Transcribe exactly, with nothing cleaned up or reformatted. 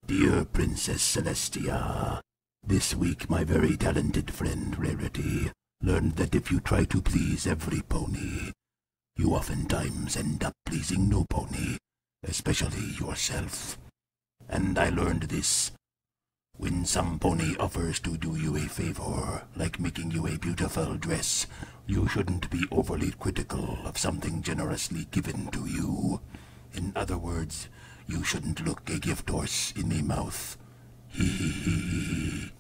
Dear Princess Celestia, this week my very talented friend Rarity learned that if you try to please every pony, you oftentimes end up pleasing no pony, especially yourself. And I learned this. When some pony offers to do you a favor, like making you a beautiful dress, you shouldn't be overly critical of something generously given to you. In other words, you shouldn't look a gift horse in the mouth. Hee hee hee.